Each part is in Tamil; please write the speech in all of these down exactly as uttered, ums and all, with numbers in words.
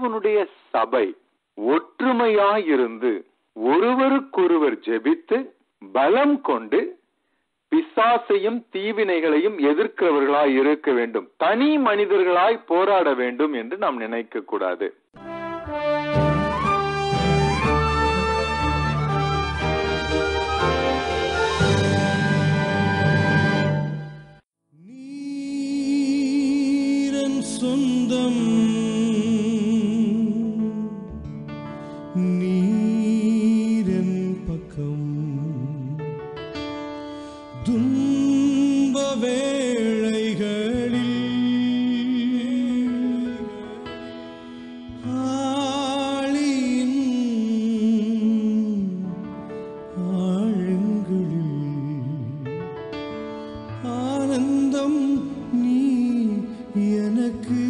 தேவனுடைய சபை ஒற்றுமையாயிருந்து ஒருவருக்கொருவர் ஜெபித்து பலம் கொண்டு பிசாசையும் தீவினைகளையும் எதிர்க்கிறவர்களாய் இருக்க வேண்டும். தனி மனிதர்களாய் போராட வேண்டும் என்று நாம் நினைக்க கூடாது. சொந்தம் நீரன் பக்கம் துன்ப வேளைகளில் ஆழியின் ஆழங்களில் ஆனந்தம் நீ எனக்கு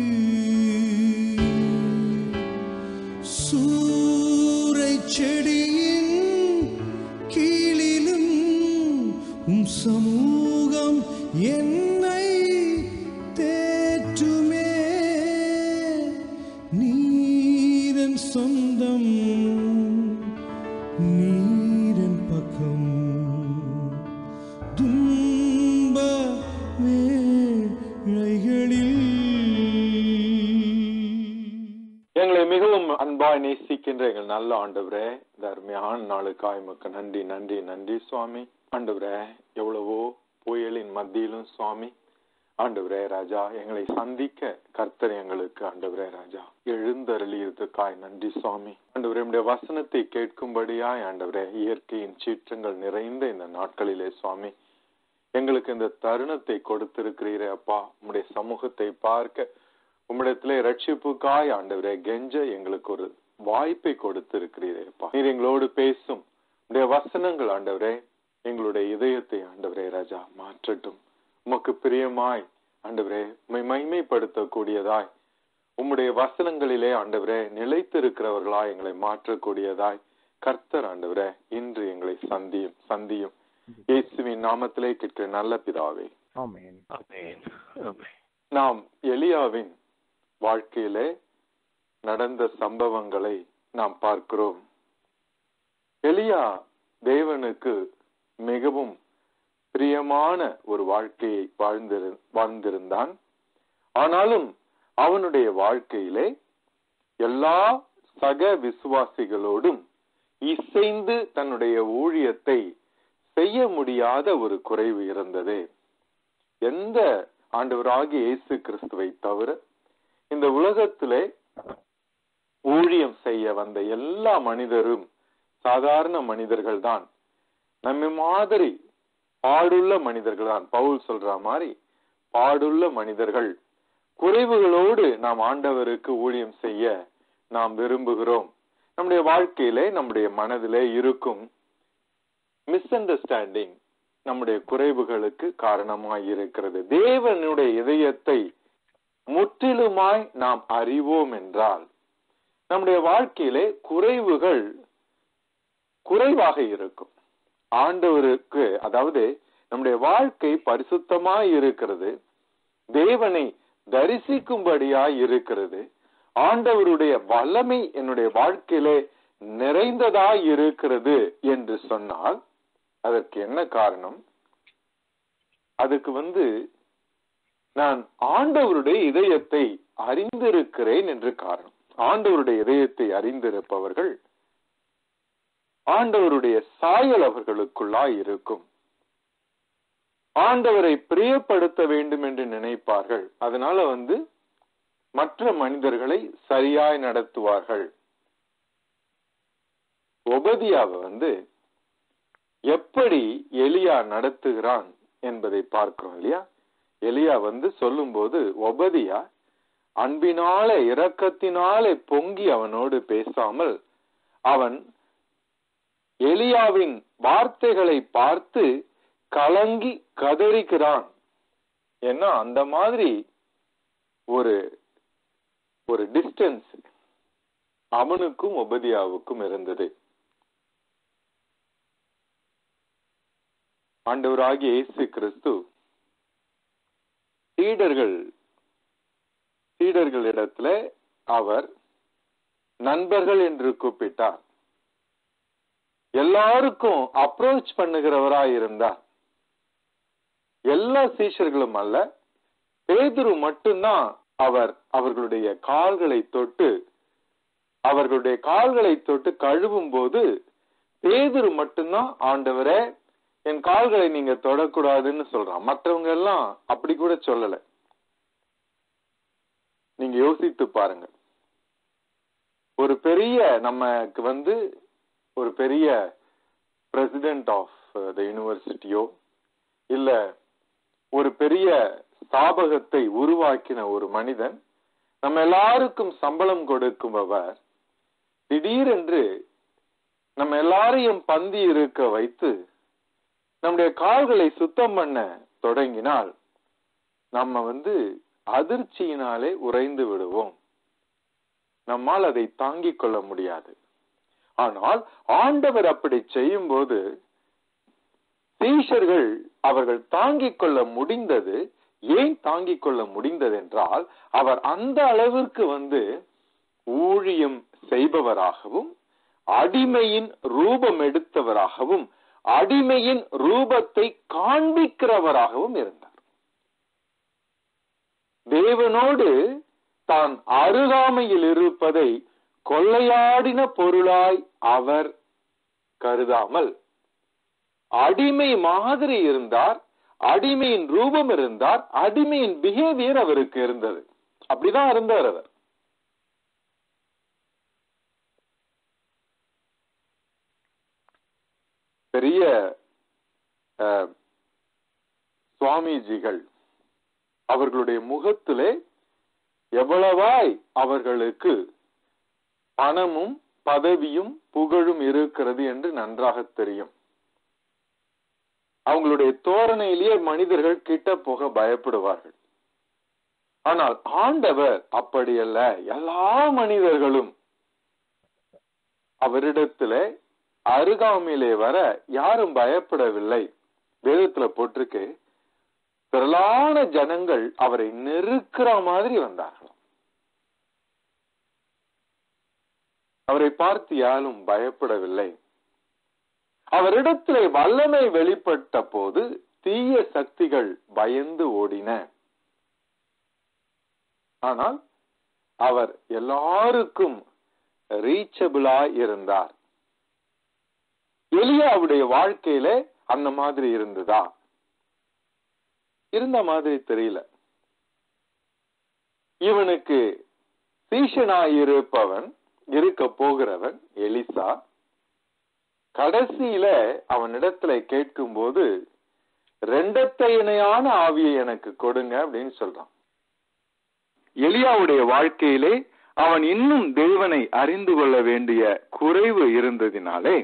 சூரைச் செடியின் கீழிலும் உம் சமூகம் என்னை தேற்றுமே. நீரன் சொந்தம் நீரன் பக்கம் துன்ப எங்களை மிகவும் அன்பாய் நேசிக்கின்ற எங்கள் நல்ல ஆண்டவரே, இந்த அருமையான நாளுக்காய் உமக்கு நன்றி நன்றி நன்றி சுவாமி. ஆண்டவரே, எவ்வளவோ புயலின் மத்தியிலும் சுவாமி ஆண்டவரே ராஜா எங்களை சந்திக்க கர்த்தர் எங்களுக்கு ஆண்டவரே ராஜா எழுந்தருளியதுக்காய் நன்றி சுவாமி. ஆண்டவரே, நம்முடைய வசனத்தை கேட்கும்படியாய் ஆண்டவரே இயற்கையின் சீற்றங்கள் நிறைந்த இந்த நாட்களிலே சுவாமி எங்களுக்கு இந்த தருணத்தை கொடுத்திருக்கிறீரே அப்பா. உம்முடைய சமூகத்தை பார்க்க உம்மிடத்திலே ரட்சிப்புக்காய் ஆண்டவரே கெஞ்ச எங்களுக்கு ஒரு வாய்ப்பை கொடுத்திருக்கிறீரே அப்பா. நீர் எங்களோடு பேசும் உடைய வசனங்கள் ஆண்டவரே எங்களுடைய இதயத்தை ஆண்டவரே ராஜா மாற்றட்டும். உமக்கு பிரியமாய் ஆண்டவரே உம்மை மகிமைப்படுத்தக்கூடியதாய் உம்முடைய வசனங்களிலே ஆண்டவரே நிலைத்திருக்கிறவர்களாய் எங்களை மாற்றக்கூடியதாய் கர்த்தர் ஆண்டவரே இன்று எங்களை சந்தியும் சந்தியும் இயேசுவின் நாமத்திலே கேட்கிற நல்ல பிதாவே, ஆமென். நாம் எலியாவின் வாழ்க்கையிலே நடந்த சம்பவங்களை நாம் பார்க்கிறோம். எலியா தேவனுக்கு மிகவும் பிரியமான ஒரு வாழ்க்கையை வாழ்ந்திரு வாழ்ந்திருந்தான். ஆனாலும் அவனுடைய வாழ்க்கையிலே எல்லா சக விசுவாசிகளோடும் இசைந்து தன்னுடைய ஊழியத்தை செய்ய முடியாத ஒரு குறைவு இருந்தது. எந்த ஆண்டவராகிய இயேசு கிறிஸ்துவை தவிர இந்த உலகத்திலே ஊழியம் செய்ய வந்த எல்லா மனிதரும் சாதாரண மனிதர்கள் தான். நம்ம மாதிரி பாடுள்ள மனிதர்கள் தான். பவுல் சொல்ற மாதிரி பாடுள்ள மனிதர்கள். குறைவுகளோடு நாம் ஆண்டவருக்கு ஊழியம் செய்ய நாம் விரும்புகிறோம். நம்முடைய வாழ்க்கையிலே நம்முடைய மனதிலே இருக்கும் மிஸ் அண்டர்ஸ்டாண்டிங் நம்முடைய குறைவுகளுக்கு காரணமாய் இருக்கிறது. தேவனுடைய இதயத்தை முற்றிலுமாய் நாம் அறிவோம் என்றால் நம்முடைய வாழ்க்கையிலே குறைவுகள் குறைவாக இருக்கும். ஆண்டவருக்கு அதாவது நம்முடைய வாழ்க்கை பரிசுத்தமாய் இருக்கிறது, தேவனை தரிசிக்கும்படியாய் இருக்கிறது, ஆண்டவருடைய வல்லமை என்னுடைய வாழ்க்கையிலே நிறைந்ததாய் இருக்கிறது என்று சொன்னால் அதற்கு என்ன காரணம்? அதுக்கு வந்து நான் ஆண்டவருடைய இதயத்தை அறிந்திருக்கிறேன் என்று காரணம். ஆண்டவருடைய இதயத்தை அறிந்திருப்பவர்கள் ஆண்டவருடைய சாயல் அவர்களுக்குள்ளாய் இருக்கும். ஆண்டவரை பிரியப்படுத்த வேண்டும் என்று நினைப்பார்கள். அதனால வந்து மற்ற மனிதர்களை சரியாய் நடத்துவார்கள். ஒபதியாவை வந்து எப்படி எலியா நடத்துகிறான் என்பதை பார்க்கிறோம் இல்லையா? எலியா வந்து சொல்லும் போது ஒபதியா அன்பினாலே இரக்கத்தினாலே பொங்கி அவனோடு பேசாமல் அவன் எலியாவின் வார்த்தைகளை பார்த்து கலங்கி கதறிக்கிறான். ஏன்னா அந்த மாதிரி ஒரு ஒரு டிஸ்டன்ஸ் அவனுக்கும் ஒபதியாவுக்கும் இருந்தது. ஆண்டவராகிய இயேசு கிறிஸ்து சீடர்கள் சீடர்களிடத்துல அவர் நண்பர்கள் என்று கூப்பிட்டார். எல்லாருக்கும் அப்ரோச் பண்ணுகிறவராய் இருந்தார். எல்லா சீஷர்களும் அல்ல, பேதுரு மட்டும்தான் அவர் அவர்களுடைய கால்களை தொட்டு அவர்களுடைய கால்களை தொட்டு கழுவும் போது பேதுரு மட்டும்தான், ஆண்டவரே என் கால்களை நீங்க தொடக்கூடாதுன்னு சொல்றான். மற்றவங்க எல்லாம் அப்படி கூட சொல்லல. நீங்க யோசித்து பாருங்க. ஒரு பெரிய நமக்கு வந்து ஒரு பெரிய பிரசிடென்ட் ஆஃப் த யூனிவர்சிட்டியோ இல்ல ஒரு பெரிய ஸ்தாபகத்தை உருவாக்கின ஒரு மனிதன், நம்ம எல்லாருக்கும் சம்பளம் கொடுக்கும்பவர், திடீரென்று நம்ம எல்லாரையும் பந்தி இருக்க வைத்து நம்முடைய கால்களை சுத்தம் பண்ண தொடங்கினால் நம்ம வந்து அதிர்ச்சியினாலே உறைந்து விடுவோம். நம்மால் அதை தாங்கிக் கொள்ள முடியாது. ஆனால் ஆண்டவர் அப்படி செய்யும் போது சீஷர்கள் அவர்கள் தாங்கிக் கொள்ள முடிந்தது. ஏன் தாங்கிக் கொள்ள முடிந்தது என்றால், அவர் அந்த அளவிற்கு வந்து ஊழியம் செய்பவராகவும் அடிமையின் ரூபம் எடுத்தவராகவும் அடிமையின் ரூபத்தை காண்பிக்கிறவராகவும் இருந்தார். தேவனோடு தான் அருகாமையில் இருப்பதை கொள்ளையாடின பொருளாய் அவர் கருதாமல் அடிமை மாதிரி இருந்தார். அடிமையின் ரூபம் இருந்தார். அடிமையின் பிஹேவியர் அவருக்கு இருந்தது. அப்படிதான் இருந்தார் அவர். பெரிய சுவாமிஜிகள் அவர்களுடைய முகத்திலே எவ்வளவாய் அவர்களுக்கு பணமும் பதவியும் புகழும் இருக்கிறது என்று நன்றாக தெரியும். அவங்களுடைய தோரணையிலேயே மனிதர்கள் கிட்ட போக பயப்படுவார்கள். ஆனால் ஆண்டவர் அப்படியல்ல. எல்லா மனிதர்களும் அவரிடத்திலே அருகாமையிலே வர யாரும் பயப்படவில்லை. வேதத்துல போட்டிருக்கு, திரளான ஜனங்கள் அவரை நெருக்கிற மாதிரி வந்தார்கள். அவரை பார்த்து யாரும் பயப்படவில்லை. அவரிடத்திலே வல்லமை வெளிப்பட்ட போது தீய சக்திகள் பயந்து ஓடின. ஆனால் அவர் எல்லாருக்கும் ரீச்சபிளாய் இருந்தார். எலியாவுடைய வாழ்க்கையில அந்த மாதிரி இருந்ததா? இருந்த மாதிரி தெரியல. இவனுக்கு சீஷனாயிருப்பவன் இருக்க போகிறவன் எலிசா. கடைசியில அவனிடத்துல கேட்கும் போது ரெண்டத்தை இணையான ஆவியை எனக்கு கொடுங்க அப்படின்னு சொல்றான். எலியாவுடைய வாழ்க்கையிலே அவன் இன்னும் தேவனை அறிந்து கொள்ள வேண்டிய குறைவு இருந்ததினாலே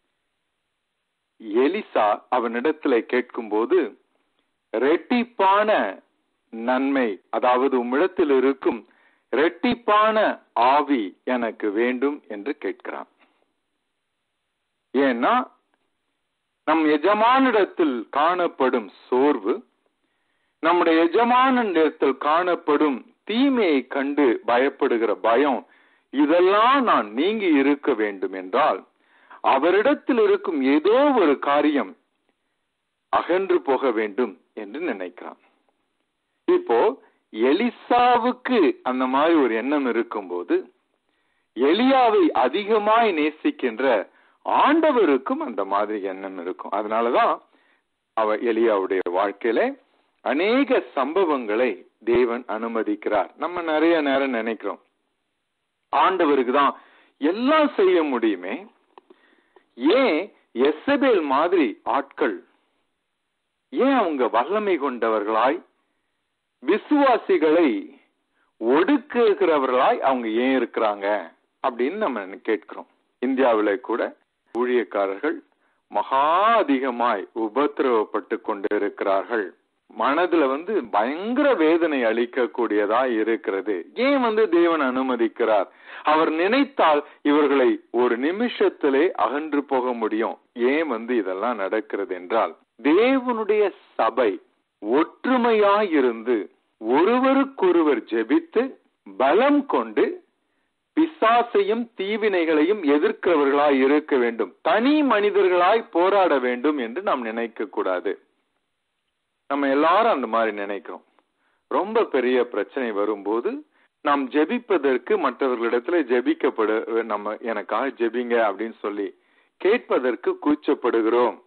எலிசா அவனிடத்துல கேட்கும் போது ரெட்டிப்பான நன்மை, அதாவது உம்மிடத்தில் இருக்கும் ரெட்டிப்பான ஆவி எனக்கு வேண்டும் என்று கேட்கிறான். ஏன்னா நம் எஜமானிடத்தில் காணப்படும் சோர்வு, நம்முடைய எஜமானிடத்தில் காணப்படும் தீமையை கண்டு பயப்படுகிற பயம், இதெல்லாம் நான் நீங்கி இருக்க வேண்டும் என்றால் அவரிடத்தில் இருக்கும் ஏதோ ஒரு காரியம் அகன்று போக வேண்டும் என்று நினைக்கிறான். இப்போ எலிசாவுக்கு அந்த மாதிரி ஒரு எண்ணம் இருக்கும்போது எலியாவை அதிகமாய் நேசிக்கின்ற ஆண்டவருக்கும் அந்த மாதிரி எண்ணம் இருக்கும். அதனாலதான் அவ எலியாவுடைய வாழ்க்கையில அநேக சம்பவங்களை தேவன் அனுமதிக்கிறார். நம்ம நிறைய நேரம் நினைக்கிறோம் ஆண்டவருக்கு தான் எல்லாம் செய்ய முடியுமே, ஏன் எசபேல் மாதிரி ஆட்கள் ஏன் அவங்க வல்லமை கொண்டவர்களாய் விசுவாசிகளை ஒடுக்குகிறவர்களாய் அவங்க ஏன் இருக்கிறாங்க அப்படின்னு நம்ம கேட்கிறோம். இந்தியாவில கூட ஊழியக்காரர்கள் மகா அதிகமாய் உபத்திரவப்பட்டு கொண்டு இருக்கிறார்கள். மனதுல வந்து பயங்கர வேதனை அளிக்கக்கூடியதா இருக்கிறது. ஏன் வந்து தேவன் அனுமதிக்கிறார்? அவர் நினைத்தால் இவர்களை ஒரு நிமிஷத்திலே அகன்று போக முடியும். ஏன் வந்து இதெல்லாம் நடக்கிறது என்றால், தேவனுடைய சபை ஒற்றுமையாயிருந்து ஒருவருக்கொருவர் ஜெபித்து பலம் கொண்டு பிசாசையும் தீவினைகளையும் எதிர்க்கிறவர்களாய் இருக்க வேண்டும். தனி மனிதர்களாய் போராட வேண்டும் என்று நாம் நினைக்க கூடாது. நம்ம எல்லாரும் அந்த மாதிரி நினைக்கிறோம். ரொம்ப பெரிய பிரச்சனை வரும்போது நாம் ஜெபிப்பதற்கு மற்றவர்களிடத்துல ஜெபிக்கப்படு நம்ம எனக்காக ஜெபிங்க அப்படின்னு சொல்லி கேட்பதற்கு கூச்சப்படுகிறோம்.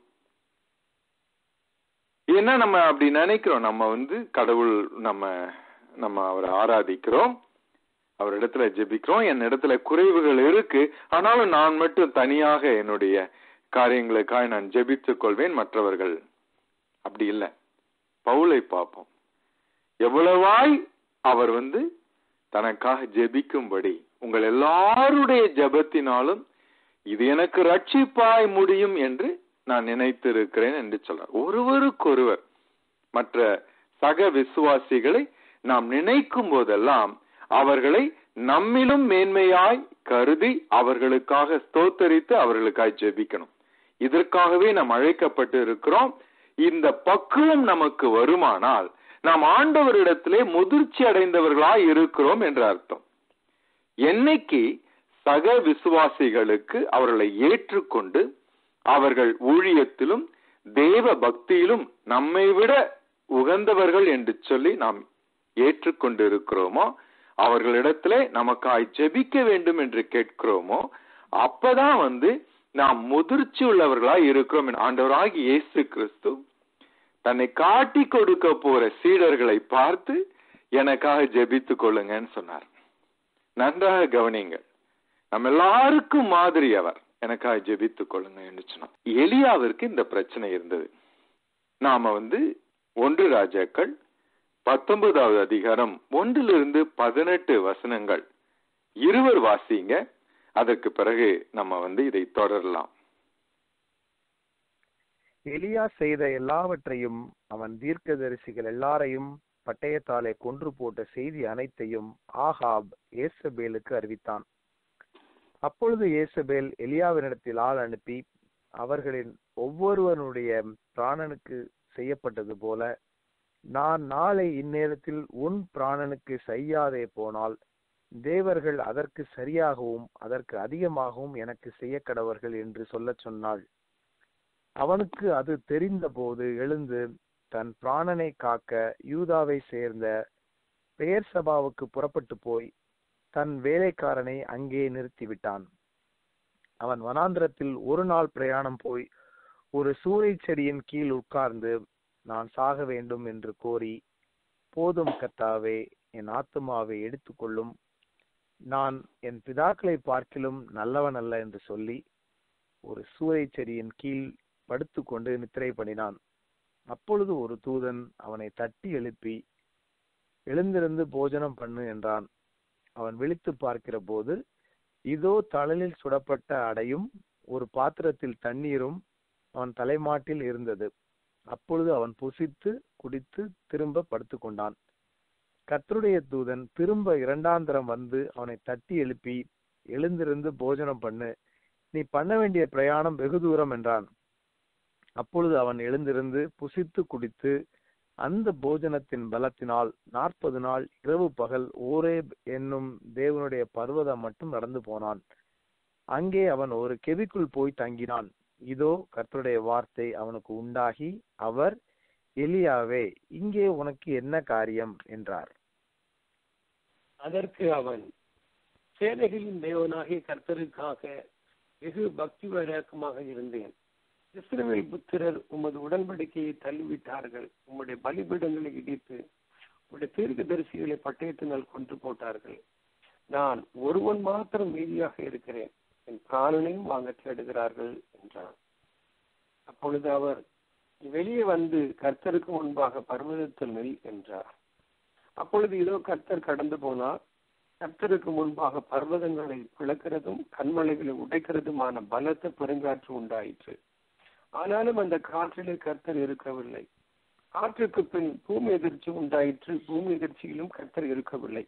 ஏன்னா நம்ம அப்படி நினைக்கிறோம். நம்ம வந்து கடவுள் நம்ம நம்ம அவரை ஆராதிக்கிறோம், அவரிடத்துல ஜெபிக்கிறோம், என் இடத்துல குறைவுகள் இருக்கு, ஆனாலும் நான் மட்டும் தனியாக என்னுடைய காரியங்களுக்காக நான் ஜெபித்துக் கொள்வேன், மற்றவர்கள் அப்படி இல்லை. பவுலை பார்ப்போம். எவ்வளவாய் அவர் வந்து தனக்காக ஜெபிக்கும்படி உங்கள் எல்லாருடைய ஜெபத்தினாலும் இது எனக்கு ரட்சிப்பாய் முடியும் என்று நான் நினைத்திருக்கிறேன் என்று சொல்றார். ஒருவருக்கொருவர் மற்ற சக விசுவாசிகளை நாம் நினைக்கும் போதெல்லாம் அவர்களை நம்மிலும் மேன்மையாய் கருதி அவர்களுக்காக ஸ்தோத்தரித்து அவர்களுக்காக ஜெபிக்கணும். இதற்காகவே நாம் அழைக்கப்பட்டு இருக்கிறோம். இந்த பக்குவம் நமக்கு வருமானால் நாம் ஆண்டவரிடத்திலே முதிர்ச்சி அடைந்தவர்களாய் இருக்கிறோம் என்று அர்த்தம். என்னைக்கு சக விசுவாசிகளுக்கு அவர்களை ஏற்றுக்கொண்டு அவர்கள் ஊழியத்திலும் தேவ பக்தியிலும் நம்மை விட உகந்தவர்கள் என்று சொல்லி நாம் ஏற்றுக்கொண்டு இருக்கிறோமோ, அவர்களிடத்திலே நமக்காய் ஜெபிக்க வேண்டும் என்று கேட்கிறோமோ, அப்பதான் வந்து நாம் முதிர்ச்சி உள்ளவர்களாய் இருக்கிறோம். ஆண்டவராகிய இயேசு கிறிஸ்து தன்னை காட்டி கொடுக்க போற சீடர்களை பார்த்து எனக்காக ஜெபித்துக் கொள்ளுங்கன்னு சொன்னார். நன்றாக கவனிங்க, நம்ம எல்லாருக்கும் மாதிரி அவர் எனக்காக ஜெபித்துக் கொள்ளுங்க என்று சொன்னார். எலியாவிற்கு இந்த பிரச்சனை இருந்தது. நாம வந்து ஒன்று ராஜாக்கள் பத்தொன்பதாவது அதிகாரம் ஒன்றிலிருந்து பதினெட்டு வசனங்கள் இருவர் வாசிங்க. அதற்கு பிறகு நம்ம வந்து இதை தொடரலாம். எலியா செய்த எல்லாவற்றையும் அவன் தீர்க்கதரிசிகள் எல்லாரையும் பட்டயத்தாலே கொன்று போட்ட செய்தி அனைத்தையும் ஆகாப் ஏசபேலுக்கு அறிவித்தான். அப்பொழுது ஏசபேல் எலியாவினிடத்தில் ஆள் அனுப்பி அவர்களின் ஒவ்வொருவனுடைய பிராணனுக்கு செய்யப்பட்டது போல நான் நாளை இந்நேரத்தில் உன் பிராணனுக்கு செய்யாதே போனால் தேவர்கள் அதற்கு சரியாகவும் அதற்கு அதிகமாகவும் எனக்கு செய்ய கடவர்கள் என்று சொல்ல சொன்னாள். அவனுக்கு அது தெரிந்த போது எழுந்து தன் பிராணனை காக்க யூதாவை சேர்ந்த பெயர்சபாவுக்கு புறப்பட்டு போய் தன் வேலைக்காரனை அங்கே நிறுத்திவிட்டான். அவன் வனாந்திரத்தில் ஒரு நாள் பிரயாணம் போய் ஒரு சூறை செடியின் கீழ் உட்கார்ந்து நான் சாக வேண்டும் என்று கோரி, போதும் கர்த்தாவே, என் ஆத்துமாவை எடுத்துக்கொள்ளும், நான் என் பிதாக்களை பார்க்கிலும் நல்லவன் அல்ல என்று சொல்லி ஒரு சூறை செடியின் கீழ் படுத்து கொண்டு நித்திரை பண்ணினான். அப்பொழுது ஒரு தூதன் அவனை தட்டி எழுப்பி, எழுந்திருந்து போஜனம் பண்ணு என்றான். அவன் விழித்து பார்க்கிற போது இதோ தழலில் சுடப்பட்ட அடையும் ஒரு பாத்திரத்தில் தண்ணீரும் அவன் தலைமாட்டில் இருந்தது. அப்பொழுது அவன் புசித்து குடித்து திரும்ப படுத்து கொண்டான். கர்த்தருடைய தூதன் திரும்ப இரண்டாந்தரம் வந்து அவனை தட்டி எழுப்பி, எழுந்திருந்து போஜனம் பண்ணு, நீ பண்ண வேண்டிய பிரயாணம் வெகு தூரம் என்றான். அப்பொழுது அவன் எழுந்திருந்து புசித்து குடித்து அந்த போஜனத்தின் பலத்தினால் நாற்பது நாள் இரவு பகல் ஓரேப் என்னும் தேவனுடைய பர்வதம் மட்டும் நடந்து போனான். அங்கே அவன் ஒரு கெபிக்குள் போய் தங்கினான். இதோ கர்த்தருடைய வார்த்தை அவனுக்கு உண்டாகி, அவர், எலியாவே, இங்கே உனக்கு என்ன காரியம் என்றார். அதற்கு அவன், சேனைகளின் தேவனாகிய கர்த்தருக்காக வெகு பக்தி வைராக்கமாக இருந்தேன். இஸ்ரவேல் புத்திரர் உமது உடன்படிக்கையை தள்ளிவிட்டார்கள், உம்முடைய பலிபீடங்களை இடித்து உம்முடைய தீர்க்கதரிசிகளை பட்டயத்தினால் கொன்று போட்டார்கள். நான் ஒருவன் மாத்திரம் மீதியாக இருக்கிறேன், என் பிராணனையும் வாங்க தேடுகிறார்கள் என்றான். அப்பொழுது அவர், வெளியே வந்து கர்த்தருக்கு முன்பாக பர்வதத்தில் நில் என்றார். அப்பொழுது இதோ கர்த்தர் கடந்து போனார். கர்த்தருக்கு முன்பாக பர்வதங்களை பிளக்கிறதும் கண்மலைகளை உடைக்கிறதுமான பலத்த பெருங்காற்று உண்டாயிற்று. ஆனாலும் அந்த காற்றிலே கர்த்தர் இருக்கவில்லை. காற்றுக்கு பின் பூமி எதிர்ச்சி உண்டாயிற்று. பூமி எதிர்ச்சியிலும் கர்த்தர் இருக்கவில்லை.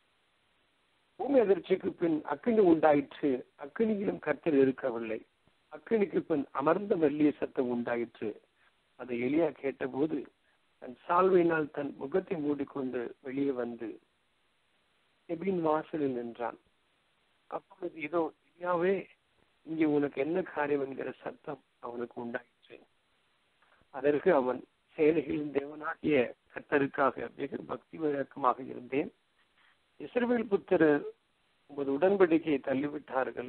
பூமி எதிர்ச்சிக்கு பின் அக்கினி உண்டாயிற்று. அக்கினியிலும் கர்த்தர் இருக்கவில்லை. அக்கினிக்கு பின் அமர்ந்த மெல்லிய சத்தம் உண்டாயிற்று. அதை எலியா கேட்டபோது தன் சால்வையினால் தன் முகத்தை மூடிக்கொண்டு வெளியே வந்து எபின் வாசலில் நின்றான். அப்பொழுது இதோ எலியாவே, இங்கே உனக்கு என்ன காரியம் என்கிற சத்தம் அவனுக்கு உண்டாயிற்று. அதற்கு அவன், சேனைகளின் தேவனாகிய கர்த்தருக்காக வெகு பக்தி வழக்கமாக இருந்தேன். இஸ்ரவேல் புத்திரர் உமது உடன்படிக்கையை தள்ளிவிட்டார்கள்.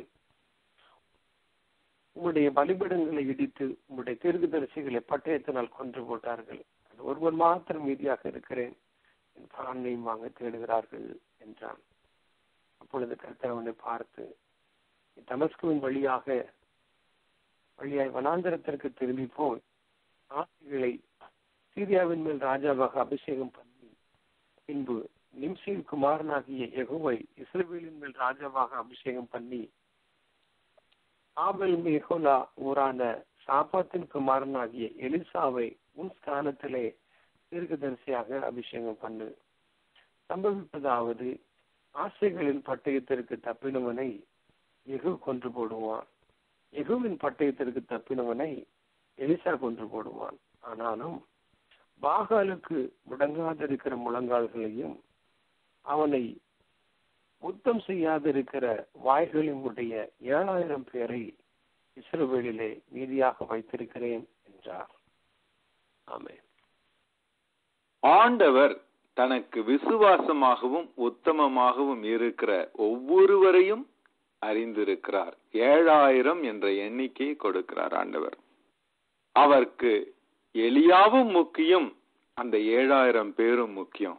உம்முடைய பலிபீடங்களை இடித்து உம்முடைய தீர்க்கதரிசிகளை பட்டயத்தினால் கொன்று போட்டார்கள். அது ஒருவன் மாத்திரம் மீதியாக இருக்கிறேன், என் பிராணையும் வாங்க தேடுகிறார்கள் என்றான். அப்பொழுது கர்த்தர் அவனை பார்த்து, தமஸ்குவின் வழியாக வழியாய் வனாந்தரத்திற்கு திரும்பி போய் ஆசிகளை சீரியாவின் மேல் ராஜாவாக அபிஷேகம் பண்ணி, பின்பு நிம்சியின் குமாரனாகிய யெகோவை இஸ்ரவேலின் மேல் ராஜாவாக அபிஷேகம் பண்ணி, ஆபேல் மெகோலா ஊரான சாபாத்தின் குமாரனாகிய எலிசாவை உன் ஸ்தானத்திலே தீர்க்கதரிசியாக அபிஷேகம் பண்ணு. சம்பவிப்பதாவது, ஆசைகளின் பட்டயத்திற்கு தப்பினவனை யெகூ கொன்று போடுவான், யெகூவின் பட்டயத்திற்கு தப்பினவனை எலிசா கொன்று போடுவான். ஆனாலும் பாகாலுக்கு முடங்காதிருக்கிற முழங்கால்களையும் அவனை முத்தம் செய்யாதிருக்கிற வாய்களினுடைய ஏழாயிரம் பேரை இஸ்ரவேலிலே மீதியாக வைத்திருக்கிறேன் என்றார். ஆமென். ஆண்டவர் தனக்கு விசுவாசமாகவும் உத்தமமாகவும் இருக்கிற ஒவ்வொருவரையும் அறிந்திருக்கிறார். ஏழாயிரம் என்ற எண்ணிக்கையை கொடுக்கிறார் ஆண்டவர். அவருக்கு எலியாவும் முக்கியம், அந்த ஏழாயிரம் பேரும் முக்கியம்.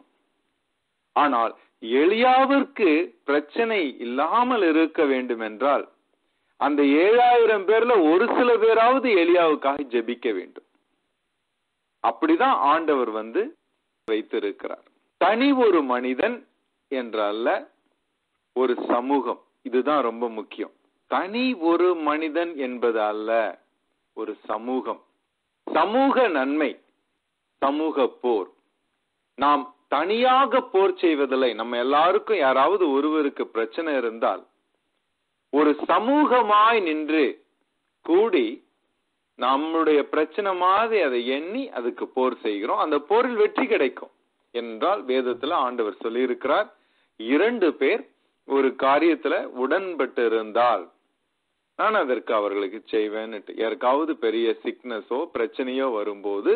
ஆனால் எலியாவிற்கு பிரச்சனை இல்லாமல் இருக்க வேண்டும் என்றால் அந்த ஏழாயிரம் பேர்ல ஒரு சில பேராவது எலியாவுக்காக ஜெபிக்க வேண்டும். அப்படிதான் ஆண்டவர் வந்து வைத்திருக்கிறார். தனி ஒரு மனிதன் என்றல்ல, ஒரு சமூகம். இதுதான் ரொம்ப முக்கியம். தனி ஒரு மனிதன் என்பது அல்ல, ஒரு சமூகம். சமூக நன்மை, சமூக போர். நாம் தனியாக போர் செய்வதில்லை. நம்ம எல்லாருக்கும் யாராவது ஒருவருக்கு பிரச்சனை இருந்தால் ஒரு சமூகமாய் நின்று கூடி நம்முடைய பிரச்சனை மாதிரி அதை எண்ணி அதுக்கு போர் செய்கிறோம். அந்த போரில் வெற்றி கிடைக்கும் என்றால் வேதத்துல ஆண்டவர் சொல்லி இருக்கிறார், இரண்டு பேர் ஒரு காரியத்துல உடன்பட்டு இருந்தால் நான் அதற்கு அவர்களுக்கு செய்வேன். யாருக்காவது பெரிய சிக்னஸோ பிரச்சனையோ வரும்போது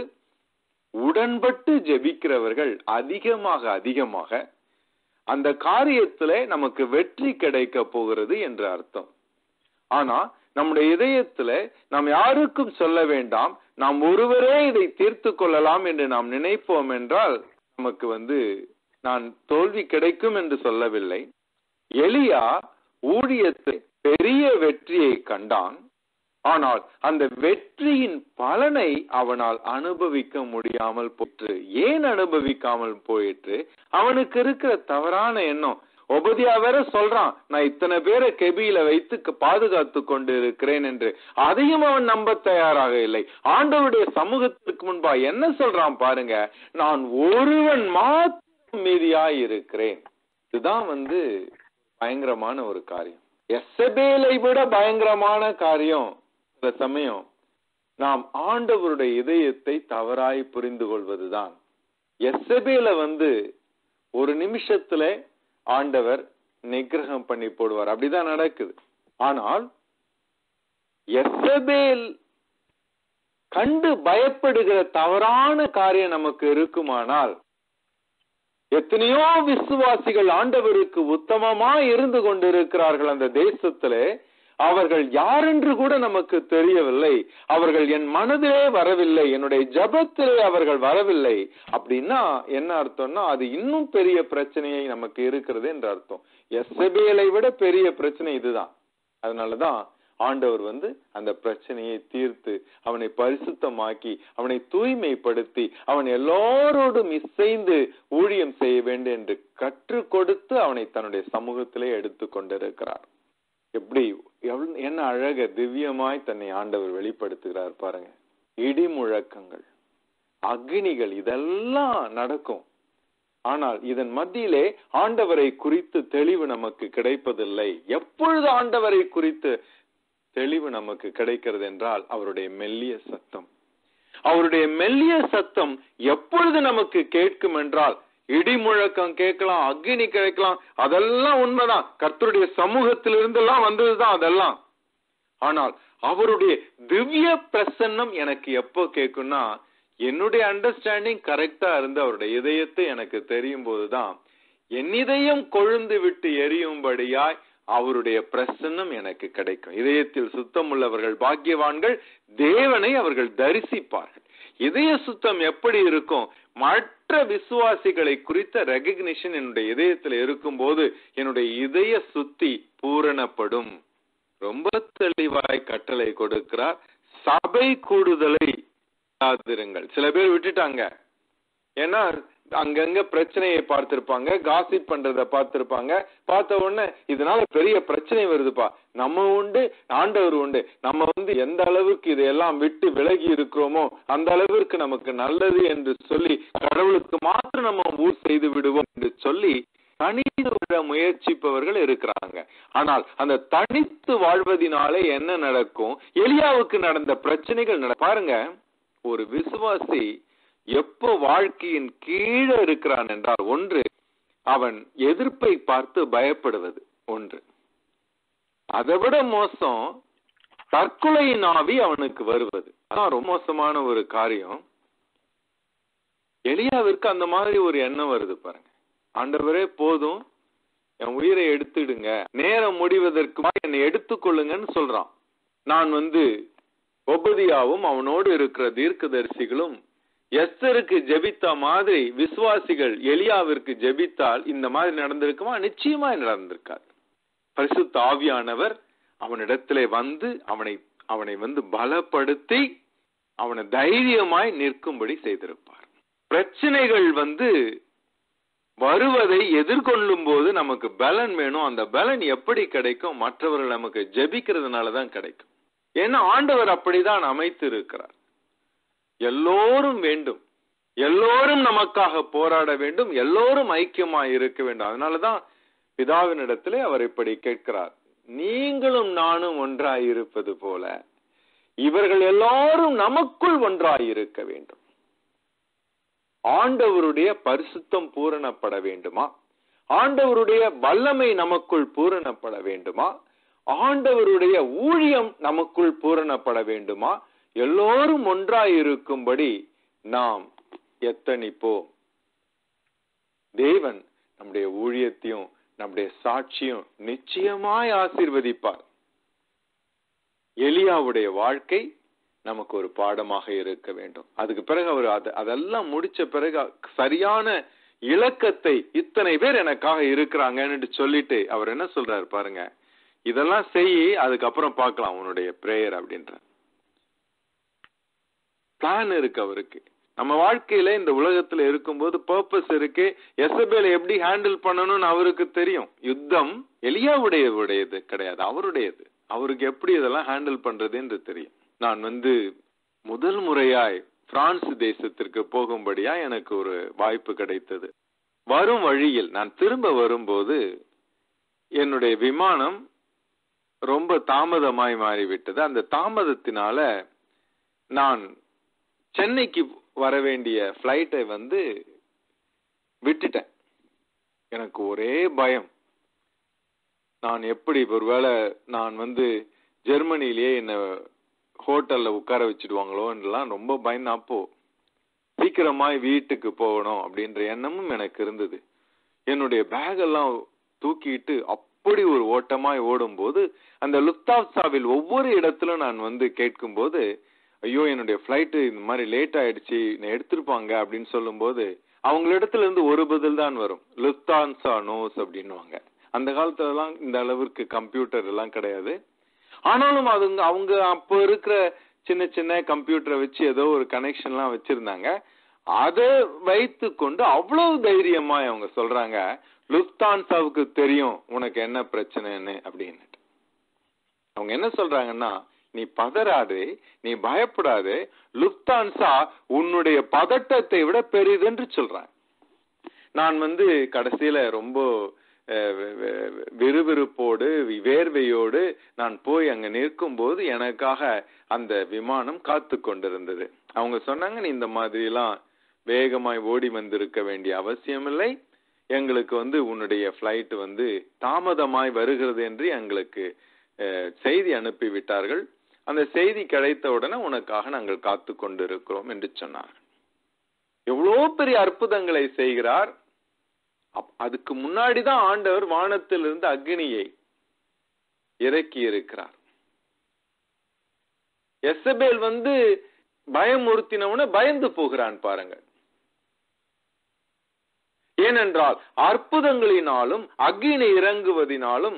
உடன்பட்டு ஜெபிக்கிறவர்கள் அதிகமாக அதிகமாக அந்த காரியத்திலே நமக்கு வெற்றி கிடைக்க போகிறது என்று அர்த்தம். ஆனா நம்முடைய இதயத்துல நாம் யாருக்கும் சொல்ல வேண்டாம், நாம் ஒருவரே இதை தீர்த்து கொள்ளலாம் என்று நாம் நினைப்போம் என்றால் நமக்கு வந்து நான் தோல்வி கிடைக்கும் என்று சொல்லவில்லை. எலியா ஊழியத்தை பெரிய வெற்றியை கண்டான். ஆனால் அந்த வெற்றியின் பலனை அவனால் அனுபவிக்க முடியாமல் போயிற்று. ஏன் அனுபவிக்காமல் போயிற்று? அவனுக்கு இருக்கிற தவறான எண்ணம். ஒபதியா வேற சொல்றான், நான் இத்தனை பேரை கெபியில வைத்து பாதுகாத்து கொண்டு இருக்கிறேன் என்று. அதையும் அவன் நம்ப தயாராக இல்லை. ஆண்டவருடைய சமூகத்திற்கு முன்பா என்ன சொல்றான் பாருங்க, நான் ஒருவன் மாத்திரம் மீதியாய் இருக்கிறேன். இதுதான் வந்து பயங்கரமான ஒரு காரியம். எசபேலை விட பயங்கரமான காரியம். சில சமயம் நாம் ஆண்டவருடைய இதயத்தை தவறாய் புரிந்து கொள்வதுதான். எசபேல வந்து ஒரு நிமிஷத்துல ஆண்டவர் நிகிரகம் பண்ணி போடுவார், அப்படிதான் நடக்குது. ஆனால் எசபேல் கண்டு பயப்படுகிற தவறான காரியம் நமக்கு இருக்குமானால், எத்தனையோ விசுவாசிகள் ஆண்டவருக்கு உத்தமமா இருந்து கொண்டிருக்கிறார்கள் அந்த தேசத்திலே, அவர்கள் யாரென்று கூட நமக்கு தெரியவில்லை, அவர்கள் என் மனதிலே வரவில்லை, என்னுடைய ஜபத்திலே அவர்கள் வரவில்லை. அப்படின்னா என்ன அர்த்தம்னா அது இன்னும் பெரிய பிரச்சனையை நமக்கு இருக்கிறது என்று அர்த்தம். எசபேலை விட பெரிய பிரச்சனை இதுதான். அதனாலதான் ஆண்டவர் வந்து அந்த பிரச்சனையை தீர்த்து அவனை பரிசுத்தமாக்கி அவனை தூய்மைப்படுத்தி அவன் எல்லாரோடும் இசைந்து ஊழியம் செய்ய வேண்டும் என்று கற்றுக் கொடுத்து அவனை தன்னுடைய சமூகத்திலே எடுத்து கொண்டிருக்கிறார். எப்படி என்ன அழக திவ்யமாய் தன்னை ஆண்டவர் வெளிப்படுத்துகிறார் பாருங்க. இடி முழக்கங்கள், அக்னிகள், இதெல்லாம் நடக்கும். ஆனால் இதன் மத்தியிலே ஆண்டவரை குறித்து தெளிவு நமக்கு கிடைப்பதில்லை. எப்பொழுது ஆண்டவரை குறித்து தெளிவு நமக்கு கிடைக்கிறது என்றால் அவருடைய மெல்லிய சத்தம். அவருடைய மெல்லிய சத்தம் எப்பொழுது நமக்கு கேட்கும் என்றால் இடி முழக்கம் கேட்கலாம், அக்னி கிடைக்கலாம், அதெல்லாம் உண்மைதான். கர்த்தருடைய சமூகத்திலிருந்து எல்லாம் வந்ததுதான் அதெல்லாம். ஆனால் அவருடைய திவ்ய பிரசன்னம் எனக்கு எப்போ கேட்கும்னா, என்னுடைய அண்டர்ஸ்டாண்டிங் கரெக்டா இருந்து அவருடைய இதயத்தை எனக்கு தெரியும் போதுதான் என் இதயம் கொழுந்து விட்டு எரியும்படியாய் அவருடைய பிரசன்னம் எனக்கு கிடைக்கும். இதயத்தில் சுத்தம் உள்ளவர்கள் பாக்கியவான்கள், தேவனை அவர்கள் தரிசிப்பார்கள். இதய சுத்தம் எப்படி இருக்கும்? மற்ற விசுவாசிகளை குறித்த ரெகக்னிஷன் என்னுடைய இதயத்தில் இருக்கும் போது என்னுடைய இதய சுத்தி பூரணப்படும். ரொம்ப தெளிவாய் கட்டளை கொடுக்கிறார், சபை கூடுதலை விடாதிருங்கள். சில பேர் விட்டுட்டாங்க, ஏன்னா அங்கங்க பிரச்சனையை பார்த்திருப்பாங்க, காசிப் பண்றத பார்த்திருப்பாங்க. பார்த்த உடனே இதனால பெரிய பிரச்சனை வருதுப்பா, நம்ம உண்டு ஆண்டவர் உண்டு, நம்ம வந்து எந்த அளவுக்கு இதையெல்லாம் விட்டு விலகி இருக்கிறோமோ அந்த அளவிற்கு நமக்கு நல்லது என்று சொல்லி கடவுளுக்கு மாத்திரம் நம்ம ஊர் செய்து விடுவோம் என்று சொல்லி தனித்து விட முயற்சிப்பவர்கள் இருக்கிறாங்க. ஆனால் அந்த தனித்து வாழ்வதனாலே என்ன நடக்கும்? எலியாவுக்கு நடந்த பிரச்சனைகள் நட பாருங்க. ஒரு விசுவாசி எப்போ வாழ்க்கையின் கீழே இருக்கிறான் என்றால், ஒன்று அவன் எதிர்ப்பை பார்த்து பயப்படுவது ஒன்று. அதை விட மோசம் தற்கொலையின் ஆவி அவனுக்கு வருவது. அதான் ரொம்ப மோசமான ஒரு காரியம். எலியாவிற்கு அந்த மாதிரி ஒரு எண்ணம் வருது பாருங்க. ஆண்டவரே போதும், என் உயிரை எடுத்துடுங்க, நேரம் முடிவதற்கு என்னை எடுத்துக்கொள்ளுங்கன்னு சொல்றான். நான் வந்து ஒபதியாவும் அவனோடு இருக்கிற தீர்க்கதரிசிகளும் எஸ்தருக்கு ஜெபித்த மாதிரி விசுவாசிகள் எலியாவிற்கு ஜெபித்தால் இந்த மாதிரி நடந்திருக்குமா? நிச்சயமா நடந்திருக்காது. பரிசுத்த ஆவியானவர் அவனிடத்திலே வந்து அவனை அவனை வந்து பலப்படுத்தி அவனை தைரியமாய் நிற்கும்படி செய்திருப்பார். பிரச்சனைகள் வந்து வருவதை எதிர்கொள்ளும் போது நமக்கு பலன் வேணும். அந்த பலன் எப்படி கிடைக்கும்? மற்றவர்கள் நமக்கு ஜெபிக்கிறதுனாலதான் கிடைக்கும். ஏன்னா ஆண்டவர் அப்படிதான் அமைத்து இருக்கிறார். எல்லோரும் வேண்டும், எல்லோரும் நமக்காக போராட வேண்டும், எல்லோரும் ஐக்கியமாய் இருக்க வேண்டும். அதனாலதான் பிதாவினிடத்திலே அவர் இப்படி கேட்கிறார், நீங்களும் நானும் ஒன்றாயிருப்பது போல இவர்கள் எல்லாரும் நமக்குள் ஒன்றாயிருக்க வேண்டும். ஆண்டவருடைய பரிசுத்தம் பூரணப்பட வேண்டுமா? ஆண்டவருடைய வல்லமை நமக்குள் பூரணப்பட வேண்டுமா? ஆண்டவருடைய ஊழியம் நமக்குள் பூரணப்பட வேண்டுமா? எல்லோரும் ஒன்றாயிருக்கும்படி நாம் எத்தனிப்போம். தேவன் நம்முடைய ஊழியத்தையும் நம்முடைய சாட்சியும் நிச்சயமாய் ஆசீர்வதிப்பார். எலியாவுடைய வாழ்க்கை நமக்கு ஒரு பாடமாக இருக்க வேண்டும். அதுக்கு பிறகு அவர் அதெல்லாம் முடிச்ச பிறகு சரியான இலக்கத்தை, இத்தனை பேர் எனக்காக இருக்கிறாங்கன்னு சொல்லிட்டு அவர் என்ன சொல்றாரு பாருங்க, இதெல்லாம் செய், அதுக்கப்புறம் பார்க்கலாம் உன்னுடைய பிரேயர் அப்படின்ற பிளான் இருக்கு அவருக்கு. நம்ம வாழ்க்கையில இந்த உலகத்துல இருக்கும்போது பர்பஸ் இருக்கு. எசபேலை எப்படி ஹேண்டில் பண்ணணும்னு அவருக்கு தெரியும். யுத்தம் எலியாவுடைய உடையது கிடையாது, அவருடையது. அவருக்கு எப்படி இதெல்லாம் ஹேண்டில் பண்றது என்று தெரியும். நான் வந்து முதல் முறையாய் பிரான்ஸ் தேசத்திற்கு போகும்படியா எனக்கு ஒரு வாய்ப்பு கிடைத்தது. வரும் வழியில் நான் திரும்ப வரும்போது என்னுடைய விமானம் ரொம்ப தாமதமாய் மாறிவிட்டது. அந்த தாமதத்தினால நான் சென்னைக்கு வர வேண்டிய பிளைட்டை வந்து விட்டுட்டேன். எனக்கு ஒரே பயம், நான் எப்படி ஒருவேளை நான் வந்து ஜெர்மனிலேயே என்ன ஹோட்டல்ல உட்கார வச்சிடுவாங்களோன்றலாம் ரொம்ப பயந்து. அப்போ சீக்கிரமாய் வீட்டுக்கு போகணும் அப்படின்ற எண்ணமும் எனக்கு இருந்தது. என்னுடைய பேக் எல்லாம் தூக்கிட்டு அப்படி ஒரு ஓட்டமாய் ஓடும் போது அந்த லுஃப்தான்சாவில் ஒவ்வொரு இடத்திலும் நான் வந்து கேட்கும் போது, ஐயோ என்னுடைய பிளைட் இந்த மாதிரி லேட் ஆயிடுச்சு, எடுத்திருப்பாங்க அப்படின்னு சொல்லும் போது அவங்களிடத்துல இருந்து ஒரு பதில் தான் வரும், லுஃப்தான்சா நோஸ் அப்படின்னுவாங்க. அந்த காலத்துல எல்லாம் இந்த அளவிற்கு கம்ப்யூட்டர் எல்லாம் கிடையாது. ஆனாலும் அது அவங்க அப்போ இருக்கிற சின்ன சின்ன கம்ப்யூட்டரை வச்சு ஏதோ ஒரு கனெக்ஷன் எல்லாம் வச்சிருந்தாங்க. அதை வைத்து கொண்டு அவ்வளவு தைரியமா அவங்க சொல்றாங்க, லுஃப்தான்சாவுக்கு தெரியும் உனக்கு என்ன பிரச்சனைன்னு அப்படின்னு. அவங்க என்ன சொல்றாங்கன்னா, நீ பதறாதே, நீ பயப்படாதே, லுஃப்தான்சா உன்னுடைய பதட்டத்தை விட பெரிது என்று சொல்றாங்க. நான் வந்து கடைசியில ரொம்ப விறுவிறுப்போடு வேர்வையோடு நான் போய் அங்க நிற்கும் போது எனக்காக அந்த விமானம் காத்து கொண்டிருந்தது. அவங்க சொன்னாங்க, நீ இந்த மாதிரி எல்லாம் வேகமாய் ஓடி வந்திருக்க வேண்டிய அவசியமில்லை. எங்களுக்கு வந்து உன்னுடைய பிளைட் வந்து தாமதமாய் வருகிறது என்று எங்களுக்கு செய்தி அனுப்பிவிட்டார்கள். அந்த செய்தி கிடைத்தவுடனே உனக்காக நாங்கள் காத்து கொண்டிருக்கிறோம் என்று சொன்னார்கள். எவ்வளோ பெரிய அற்புதங்களை செய்கிறார். அதுக்கு முன்னாடிதான் ஆண்டவர் வானத்திலிருந்து அக்னியை இறக்கி இருக்கிறார். எசபேல் வந்து பயமுறுத்தினவன பயந்து போகிறான் பாருங்க. ஏனென்றால் அற்புதங்களினாலும் அக்னி இறங்குவதினாலும்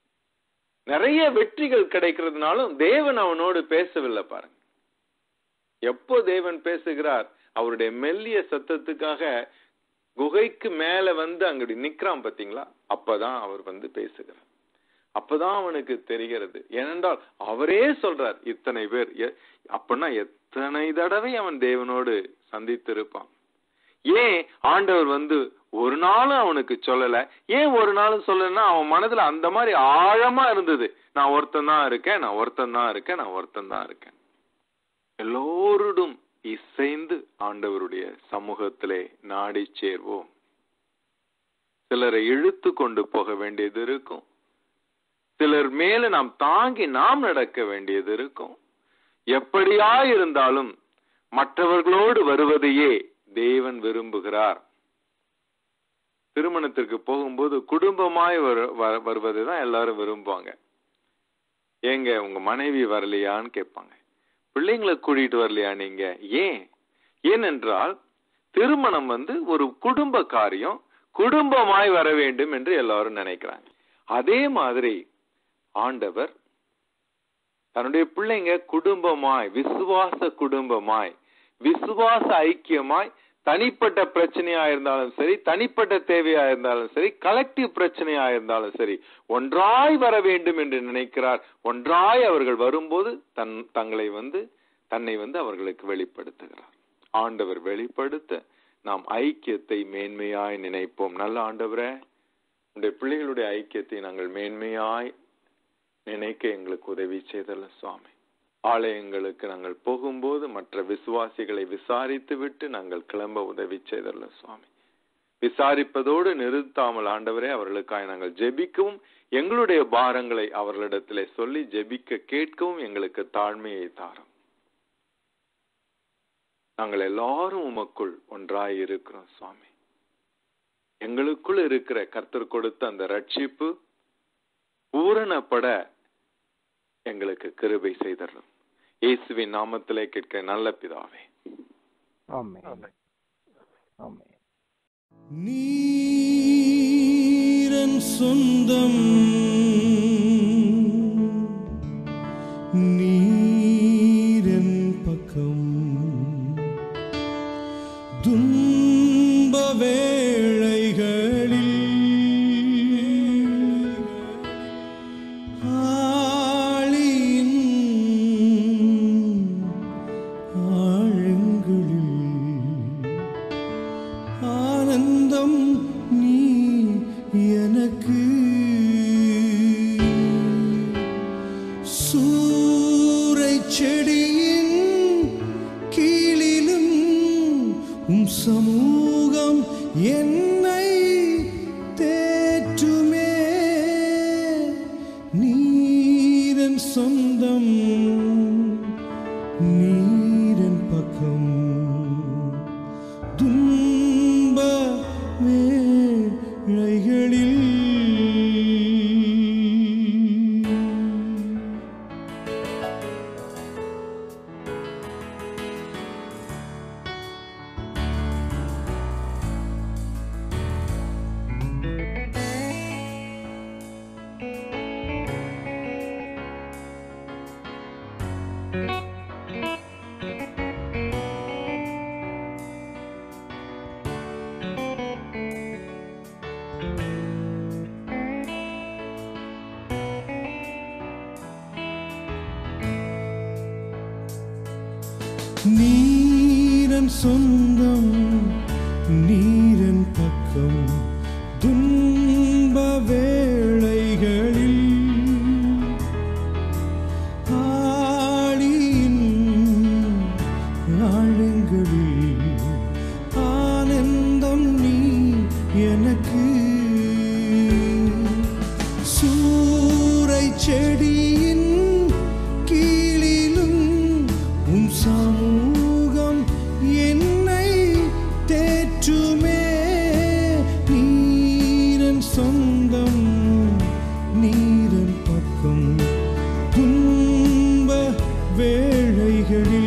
நிறைய வெற்றிகள் கிடைக்கிறதுனாலும் தேவன் அவனோடு பேசவில்லை பாருங்க. எப்போ தேவன் பேசுகிறார்? அவருடைய மெல்லிய சத்தத்துக்காக குகைக்கு மேல வந்து அங்கடி நிக்கிறான் பாத்தீங்களா, அப்பதான் அவர் வந்து பேசுகிறார். அப்பதான் அவனுக்கு தெரிகிறது. ஏனென்றால் அவரே சொல்றார், இத்தனை பேர், அப்படின்னா எத்தனை தடவை அவன் தேவனோடு சந்தித்திருப்பான். ஏன் ஆண்டவர் வந்து ஒரு நாளும் அவனுக்கு சொல்லல? ஏன் ஒரு நாளும் சொல்லலன்னா அவன் மனதுல அந்த மாதிரி ஆழமா இருந்தது, நான் ஒருத்தன் தான் இருக்கேன், நான் ஒருத்தன் தான் இருக்கேன், நான் ஒருத்தன் தான் இருக்கேன். எல்லோருடும் இசைந்து ஆண்டவருடைய சமூகத்திலே நாடி சேர்வோம். சிலரை இழுத்து கொண்டு போக வேண்டியது இருக்கும். சிலர் மேல நாம் தாங்கி நாம் நடக்க வேண்டியது இருக்கும். எப்படியா இருந்தாலும் மற்றவர்களோடு வருவதையே தேவன் விரும்புகிறார். திருமணத்திற்கு போகும்போது குடும்பமாய் வருவதை தான் எல்லாரும் விரும்புவாங்க. ஏங்க உங்க மனைவி வரலையான்னு கேட்பாங்க. பிள்ளைங்களை கூட்டிட்டு வரலையா நீங்க? ஏன்? ஏனென்றால் திருமணம் வந்து ஒரு குடும்ப காரியம், குடும்பமாய் வர வேண்டும் என்று எல்லாரும் நினைக்கிறாங்க. அதே மாதிரி ஆண்டவர் தன்னுடைய பிள்ளைங்க குடும்பமாய், விசுவாச குடும்பமாய், விசுவாச ஐக்கியமாய், தனிப்பட்ட பிரச்சனையா இருந்தாலும் சரி, தனிப்பட்ட தேவையா இருந்தாலும் சரி, கலெக்டிவ் பிரச்சனையா இருந்தாலும் சரி, ஒன்றாய் வர வேண்டும் என்று நினைக்கிறார். ஒன்றாய் அவர்கள் வரும்போது தன் தங்களை வந்து தன்னை வந்து அவர்களுக்கு வெளிப்படுத்துகிறார். ஆண்டவர் வெளிப்படுத்த நாம் ஐக்கியத்தை மேன்மையாய் நினைப்போம். நல்ல ஆண்டவரே, உடைய பிள்ளைகளுடைய ஐக்கியத்தை நாங்கள் மேன்மையாய் நினைக்க எங்களுக்கு உதவி செய்தல்ல சுவாமி. ஆலயங்களுக்கு நாங்கள் போகும்போது மற்ற விசுவாசிகளை விசாரித்து விட்டு நாங்கள் கிளம்ப உதவி செய்தல்ல சுவாமி. விசாரிப்பதோடு நிறுத்தாமல் ஆண்டவரே அவர்களுக்காக நாங்கள் ஜெபிக்கவும், எங்களுடைய பாரங்களை அவர்களிடத்திலே சொல்லி ஜெபிக்க கேட்கவும் எங்களுக்கு தாழ்மையை தாரும். நாங்கள் எல்லாரும் உமக்குள் ஒன்றாய் இருக்கிறோம் சுவாமி. எங்களுக்குள் இருக்கிற கர்த்தர் கொடுத்த அந்த ரட்சிப்பு பூரணப்பட எங்களுக்கு கிருபை செய்தரும். இயேசுவின் நாமத்திலே கேட்க நல்ல பிதாவே, ஆமென். ஆமென். நீரன் சொந்தம், நீரன் பக்கம், துன்ப வேளைகளில் சமூகம் என்னை தேற்றுமே. நீரன் சொந்தம், நீரன் பக்கம், துன்ப வேளைகளில் நீரன் சொந்தம், நீரன் பக்கம், துன்ப வேளைகளில் ஆழியின் ஆழங்களில் ஆனந்தம் நீ எனக்கு. சூரை செடியின் கீழிலும் உம் சமூகம் என்னை தேற்றுமே. நீரன் சொந்தம் நீரன் பக்கம் துன்ப வேளைகளில்.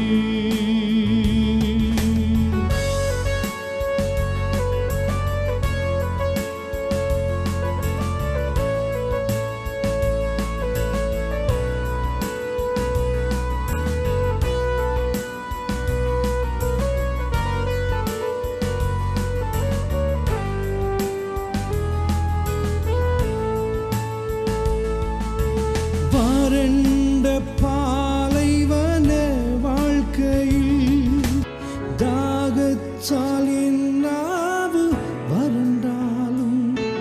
வறண்ட பாலைவன வாழ்க்கையில் தாகத்தால் என் நாவு வறண்டாலும்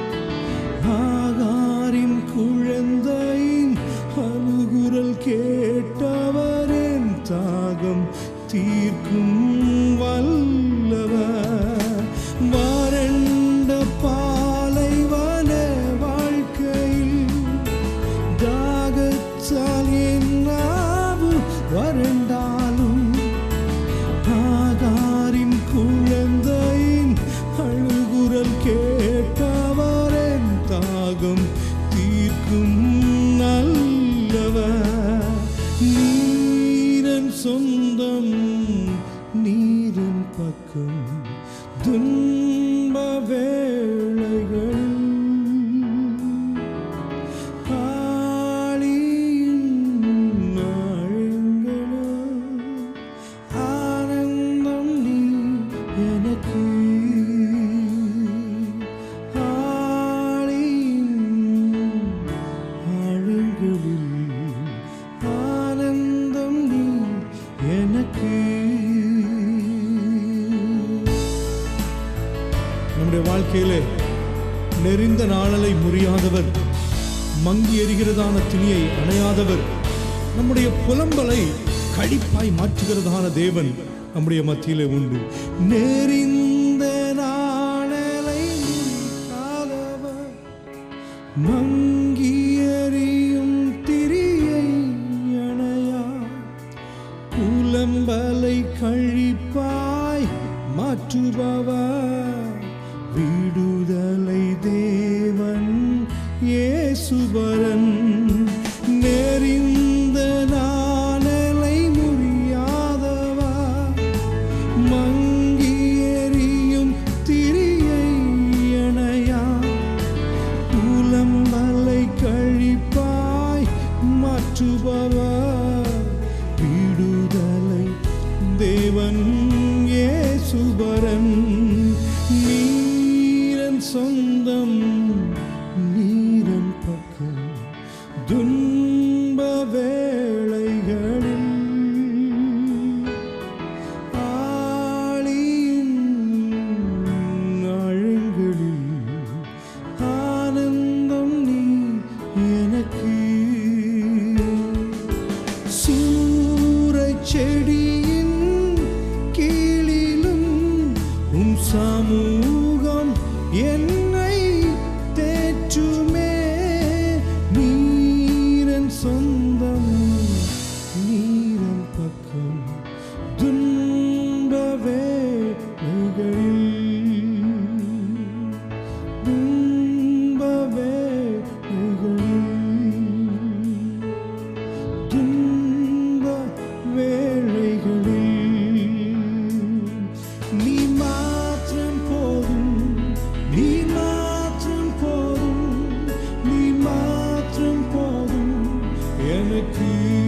ஆகாரின் குழந்தையின் அழுகுரல் கேட்டவர் என் தாகம் தீர்க்கும் வல்லவர். வறண்ட பாலைவன வாழ்க்கையில் தாகத்தால் என் நாவு வறண்டாலும் ஆகாரின் குழந்தையின் அழுகுரல் கேட்டவர் என் தாகம் தீர்க்கும் நல்லவர். நீரன் சொந்தம் நீரன் பக்கம் துன்ப வேளைகள். ஆனந்தம் நீ எனக்கு. ஆழங்களில் ஆனந்தம் நீ எனக்கு. நம்முடைய வாழ்க்கையிலே நெறிந்த நாளலை முறியாதவர், மங்கி எரிகிறதான திணியை அணையாதவர், நம்முடைய புலம்பலை கழிப்பாய் மாற்றுகிறதான தேவன் நம்முடைய மத்தியிலே உண்டு. நெறிந்த நாளலை முறியாதவர், மங்கி எரியும் திரியை அணையா, புலம்பலை கழிப்பாய் மாற்றுபவர், விடுதலை தேவன் இயேசுபரன். நெறிந்த நாளலை முறியாதவர், மங்கி எரியும் திரியை அணையா, புலம்பலை கழிப்பாய் மாற்றுபவர், விடுதலை தேவன் இயேசுபரன். நீரன் சொந்தம் நீரன் பக்கம் துன்ப வேளைகளில். ஆழியின் ஆழங்களில் ஆனந்தம் நீ எனக்கு. சூரைச் செடியின் கீழிலும் உம் சமூகம் என்னை தேற்றுமே. நீரன் சொந்தம் நீரன் பக்கம் துன்ப வேளைகளில். துன்ப வேளைகளில் துன்ப வேளைகளில் நீ மாத்திரம் போதும், நீ மாத்திரம் போதும், நீ மாத்திரம் போதும் எனக்கு.